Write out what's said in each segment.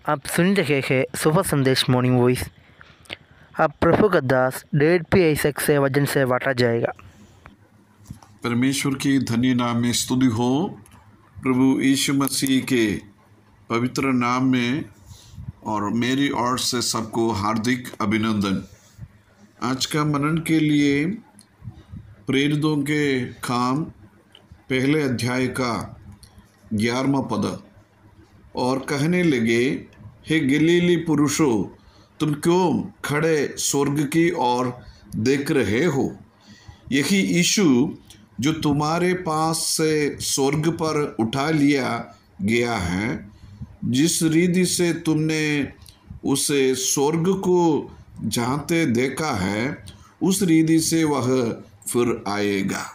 आप सुन रहे हैं सुबह संदेश मॉर्निंग वॉइस। अब प्रभु का दास डेविड पी आइजैक से वचन से बांटा जाएगा। परमेश्वर की धन्य नाम में स्तुति हो। प्रभु यीशु मसीह के पवित्र नाम में और मेरी ओर से सबको हार्दिक अभिनंदन। आज का मनन के लिए प्रेरितों के काम पहले अध्याय का 11वां पद। और कहने लगे, हे गलीली पुरुषों, तुम क्यों खड़े स्वर्ग की ओर देख रहे हो? यही यीशु जो तुम्हारे पास से स्वर्ग पर उठा लिया गया है, जिस रीति से तुमने उसे स्वर्ग को जाते देखा है, उस रीति से वह फिर आएगा।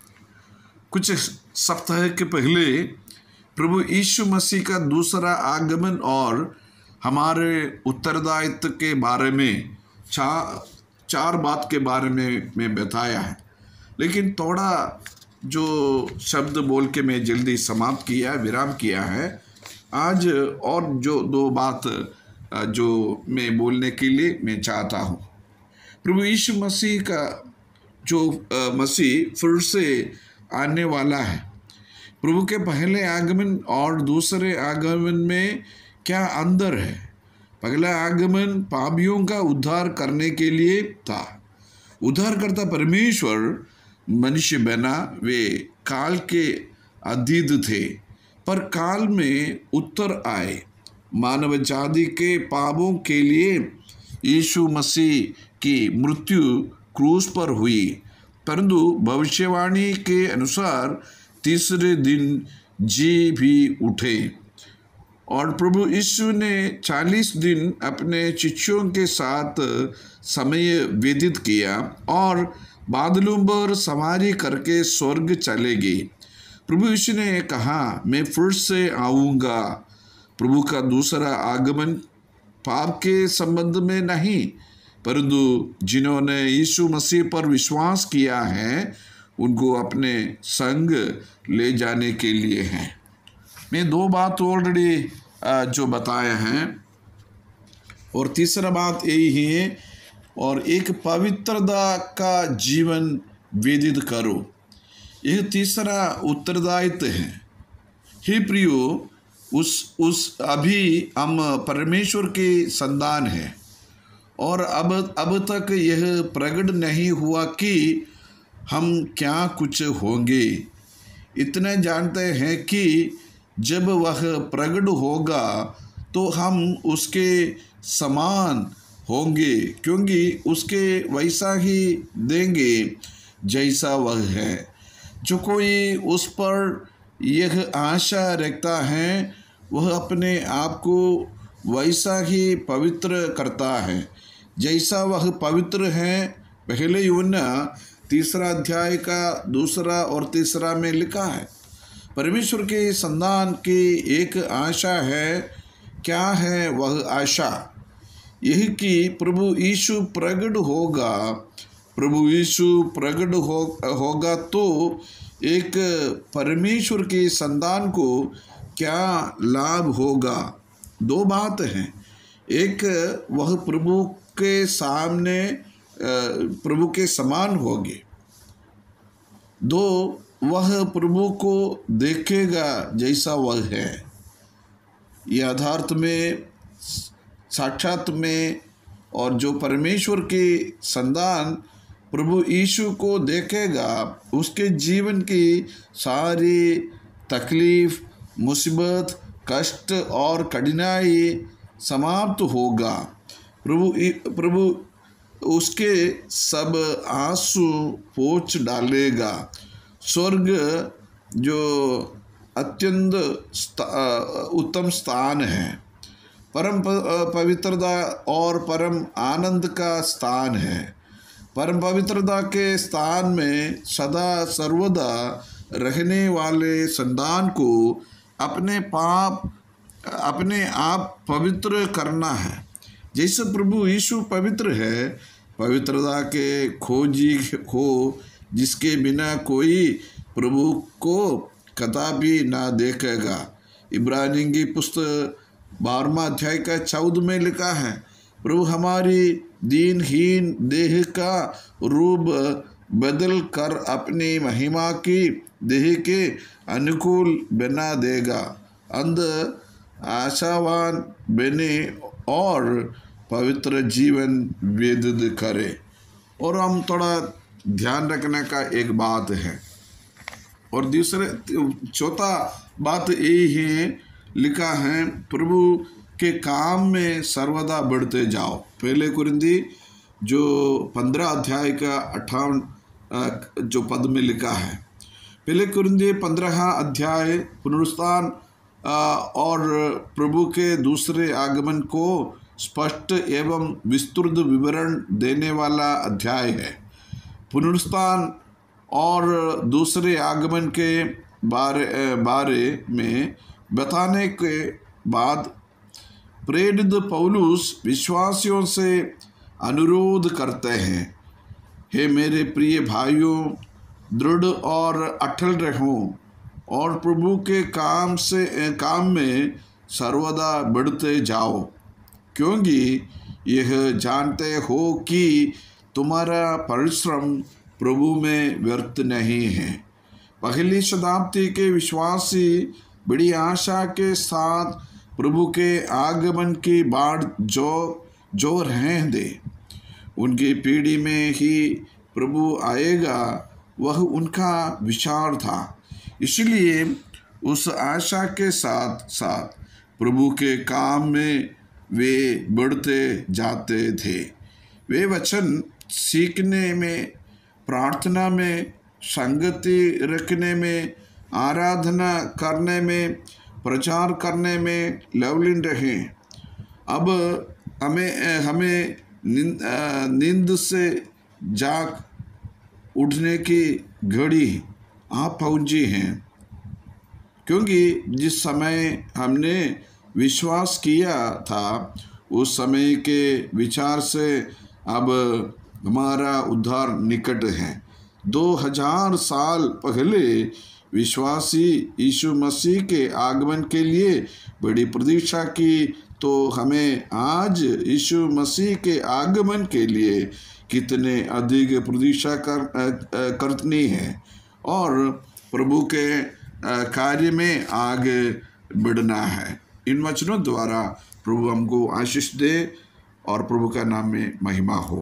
कुछ सप्ताह के पहले प्रभु यीशु मसीह का दूसरा आगमन और हमारे उत्तरदायित्व के बारे में चार बात के बारे में मैं बताया है, लेकिन थोड़ा जो शब्द बोल के मैं जल्दी समाप्त किया, विराम किया है। आज और जो 2 बात जो मैं बोलने के लिए मैं चाहता हूँ। प्रभु यीशु मसीह का जो मसीह फिर से आने वाला है। प्रभु के पहले आगमन और दूसरे आगमन में क्या अंतर है? पहला आगमन पापियों का उद्धार करने के लिए था। उद्धारकर्ता परमेश्वर मनुष्य बना, वे काल के अधीन थे, पर काल में उत्तर आए। मानव जाति के पापों के लिए यीशु मसीह की मृत्यु क्रूस पर हुई, परंतु भविष्यवाणी के अनुसार तीसरे दिन जी भी उठे। और प्रभु यीशु ने 40 दिन अपने शिष्यों के साथ समय व्यतीत किया और बादलों पर सवारी करके स्वर्ग चले गए। प्रभु यीशु ने कहा, मैं फिर से आऊँगा। प्रभु का दूसरा आगमन पाप के संबंध में नहीं, परंतु जिन्होंने यीशु मसीह पर विश्वास किया है उनको अपने संग ले जाने के लिए है। मैं 2 बात ऑलरेडी जो बताया हैं, और तीसरा बात यही है, और एक पवित्रता का जीवन व्यतीत करो। यह तीसरा उत्तरदायित्व है। हे प्रियो, उस अभी हम परमेश्वर के संतान हैं और अब तक यह प्रकट नहीं हुआ कि हम क्या कुछ होंगे। इतने जानते हैं कि जब वह प्रकट होगा तो हम उसके समान होंगे, क्योंकि उसके वैसा ही देंगे जैसा वह है। जो कोई उस पर यह आशा रखता है वह अपने आप को वैसा ही पवित्र करता है जैसा वह पवित्र है। पहले यूहन्ना 3 अध्याय का 2 और 3 में लिखा है। परमेश्वर के संतान की एक आशा है। क्या है वह आशा? यही कि प्रभु यीशु प्रकट होगा। प्रभु यीशु प्रकट होगा तो एक परमेश्वर के संतान को क्या लाभ होगा? 2 बात हैं। एक, वह प्रभु के सामने प्रभु के समान होगे। 2, वह प्रभु को देखेगा जैसा वह है। यथार्थ में, साक्षात में, और जो परमेश्वर के संतान प्रभु यीशु को देखेगा उसके जीवन की सारी तकलीफ, मुसीबत, कष्ट और कठिनाई समाप्त होगा। प्रभु उसके सब आंसू पोंछ डालेगा। स्वर्ग जो अत्यंत उत्तम स्थान है, परम पवित्रता और परम आनंद का स्थान है। परम पवित्रता के स्थान में सदा सर्वदा रहने वाले संतान को अपने आप पवित्र करना है। जैसे प्रभु यीशु पवित्र है, पवित्रता के खोजी हो, जिसके बिना कोई प्रभु को कदापि ना देखेगा। इब्रानियों की पुस्तक 12वां अध्याय का 14 में लिखा है, प्रभु हमारी दीनहीन देह का रूप बदल कर अपनी महिमा की देह के अनुकूल बना देगा। अंध आशावान बने और पवित्र जीवन व्यतीत करे। और हम थोड़ा ध्यान रखने का एक बात है, और दूसरे चौथा बात यही है, लिखा है प्रभु के काम में सर्वदा बढ़ते जाओ। पहले कुरिन्दी जो 15 अध्याय का 58 जो पद में लिखा है, पहले कुरिन्दी 15 अध्याय पुनरुत्थान और प्रभु के दूसरे आगमन को स्पष्ट एवं विस्तृत विवरण देने वाला अध्याय है। पुनरुत्थान और दूसरे आगमन के बारे में बताने के बाद प्रेरित पौलुस विश्वासियों से अनुरोध करते हैं, हे मेरे प्रिय भाइयों, दृढ़ और अटल रहो और प्रभु के काम में सर्वदा बढ़ते जाओ, क्योंकि यह जानते हो कि तुम्हारा परिश्रम प्रभु में व्यर्थ नहीं है। पहली शताब्दी के विश्वासी बड़ी आशा के साथ प्रभु के आगमन की बाट जो रहने दे। उनकी पीढ़ी में ही प्रभु आएगा, वह उनका विचार था। इसलिए उस आशा के साथ साथ प्रभु के काम में वे बढ़ते जाते थे। वे वचन सीखने में, प्रार्थना में, संगति रखने में, आराधना करने में, प्रचार करने में लवलीन रहे। अब हमें नींद से जाग उठने की घड़ी आ पहुंची है, क्योंकि जिस समय हमने विश्वास किया था उस समय के विचार से अब हमारा उद्धार निकट है। 2000 साल पहले विश्वासी यीशु मसीह के आगमन के लिए बड़ी प्रतीक्षा की, तो हमें आज यीशु मसीह के आगमन के लिए कितने अधिक प्रतीक्षा करनी है और प्रभु के कार्य में आगे बढ़ना है। इन वचनों द्वारा प्रभु हमको आशीष दे और प्रभु का नाम में महिमा हो।